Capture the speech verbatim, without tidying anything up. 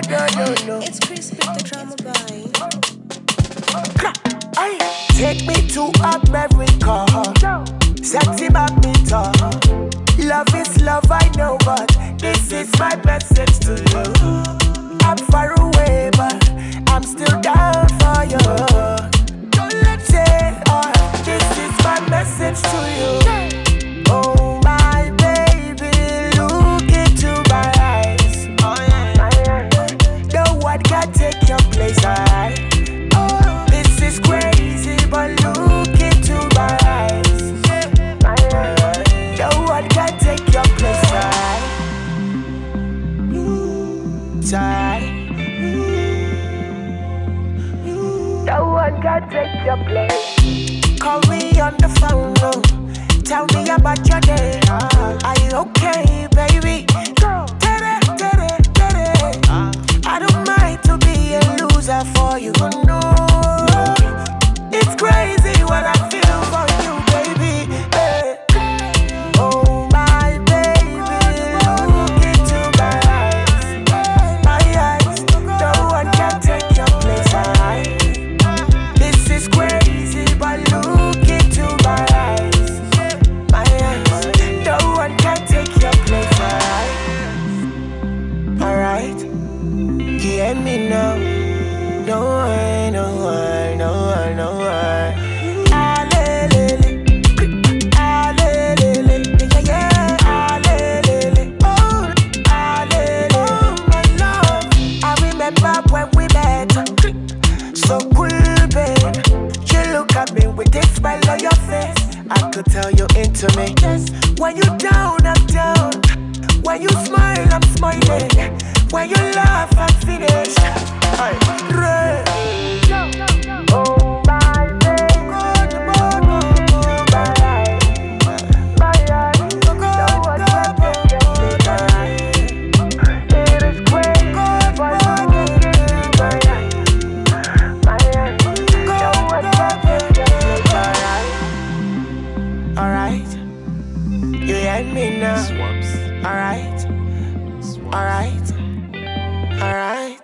no, no, no. It's Chris with the drama guy. Aye. Take me to America. Sexy badminton. Love is love, I know, but this is my message to you. I'm far away, but I'm still down for you. Don't let it, uh, this is my message to you. Oh my baby, look into my eyes. Oh, yeah. No one can take your place. I, oh, this is crazy, but look into my eyes. No one can take your place. I, I, no one can take your place. Call me on the phone, no. Tell me about your day. Are you okay, baby? Tere, tere, tere. I don't mind to be a loser for you, no. It's crazy what I feel for you, baby. Hey. Oh my baby, look into my eyes. My eyes, no one can take your place. I, this is crazy, but look into my eyes. My eyes, no one can take your place. Alright, you hear me now? No one, no one, no one, no one. Ah, le, le, le. Ah, le, le, le. Yeah, yeah. Ah, le, le, le. Oh, ah, le, le. Oh, my love. I remember when we met. So cool, babe. You look at me with this smile on your face. I could tell you're into me. When you down, I'm down. When you smile, I'm smiling. When you laugh, I'm finished. Hey, Ray. Oh my baby, my eyes, my eyes, no one can take your place. It is crazy, but look into my eyes, my eyes, no one can take your place. Alright, you hear me now? Alright, alright, alright.